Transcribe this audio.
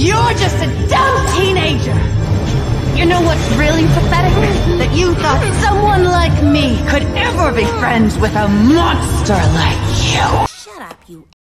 You're just a dumb teenager! You know what's really pathetic? That you thought someone like me could ever be friends with a monster like you! Shut up, you